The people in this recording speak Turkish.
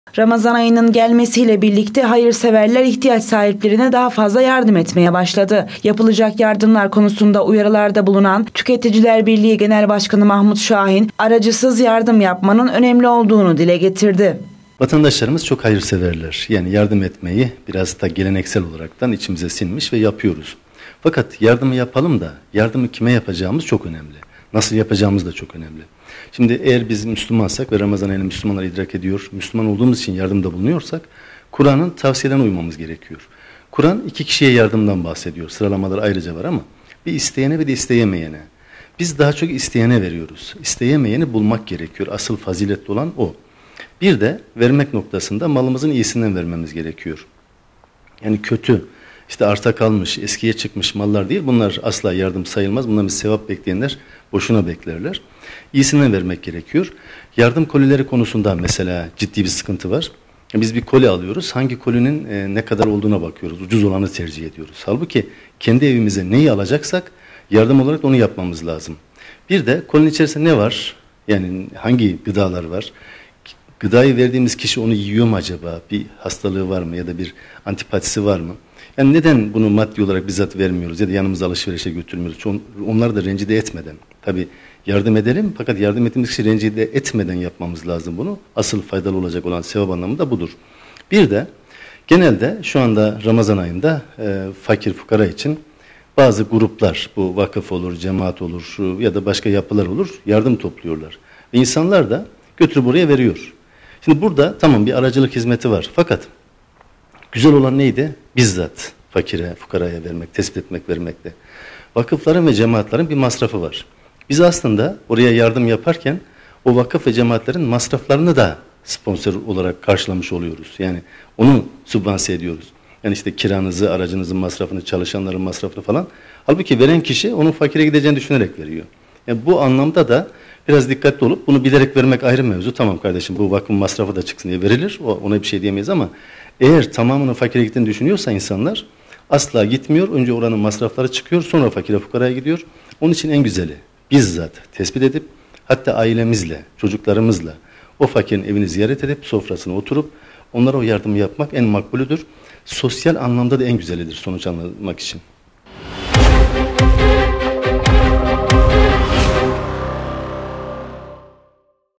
Ramazan ayının gelmesiyle birlikte hayırseverler ihtiyaç sahiplerine daha fazla yardım etmeye başladı. Yapılacak yardımlar konusunda uyarılarda bulunan Tüketiciler Birliği Genel Başkanı Mahmut Şahin, aracısız yardım yapmanın önemli olduğunu dile getirdi. Vatandaşlarımız çok hayırseverler. Yani yardım etmeyi biraz da geleneksel olaraktan içimize sinmiş ve yapıyoruz. Fakat yardımı yapalım da yardımı kime yapacağımız çok önemli. Nasıl yapacağımız da çok önemli. Şimdi eğer biz Müslümansak ve Ramazan ayını Müslümanlar idrak ediyor, Müslüman olduğumuz için yardımda bulunuyorsak, Kur'an'ın tavsiyelerine uymamız gerekiyor. Kur'an 2 kişiye yardımdan bahsediyor. Sıralamalar ayrıca var ama bir isteyene ve de isteyemeyene. Biz daha çok isteyene veriyoruz. İsteyemeyeni bulmak gerekiyor. Asıl faziletli olan o. Bir de vermek noktasında malımızın iyisinden vermemiz gerekiyor. Yani kötü, İşte arta kalmış, eskiye çıkmış mallar değil. Bunlar asla yardım sayılmaz. Bundan bir sevap bekleyenler boşuna beklerler. İyisinden vermek gerekiyor. Yardım kolileri konusunda mesela ciddi bir sıkıntı var. Biz bir koli alıyoruz. Hangi kolinin ne kadar olduğuna bakıyoruz. Ucuz olanı tercih ediyoruz. Halbuki kendi evimize neyi alacaksak yardım olarak onu yapmamız lazım. Bir de kolinin içerisinde ne var? Yani hangi gıdalar var? Gıdayı verdiğimiz kişi onu yiyor mu acaba? Bir hastalığı var mı ya da bir antipatisi var mı? Yani neden bunu maddi olarak bizzat vermiyoruz ya da yanımıza alışverişe götürmüyoruz? Onları da rencide etmeden. Tabii yardım edelim fakat yardım ettiğimiz kişi rencide etmeden yapmamız lazım bunu. Asıl faydalı olacak olan sevap anlamında budur. Bir de genelde şu anda Ramazan ayında fakir fukara için bazı gruplar, bu vakıf olur, cemaat olur ya da başka yapılar olur, yardım topluyorlar. Ve insanlar da götürüp buraya veriyor. Şimdi burada tamam bir aracılık hizmeti var fakat güzel olan neydi? Bizzat fakire, fukaraya vermek, tespit etmek, vermekte. Vakıfların ve cemaatlerin bir masrafı var. Biz aslında oraya yardım yaparken o vakıf ve cemaatlerin masraflarını da sponsor olarak karşılamış oluyoruz. Yani onu sübvanse ediyoruz. Yani işte kiranızı, aracınızın masrafını, çalışanların masrafını falan. Halbuki veren kişi onun fakire gideceğini düşünerek veriyor. Yani bu anlamda da biraz dikkatli olup bunu bilerek vermek ayrı mevzu. Tamam kardeşim bu vakfın masrafı da çıksın diye verilir. Ona bir şey diyemeyiz ama eğer tamamının fakire gittiğini düşünüyorsa insanlar asla gitmiyor. Önce oranın masrafları çıkıyor sonra fakire fukaraya gidiyor. Onun için en güzeli bizzat tespit edip hatta ailemizle, çocuklarımızla o fakirin evini ziyaret edip sofrasına oturup onlara o yardımı yapmak en makbulüdür. Sosyal anlamda da en güzelidir sonuç almak için.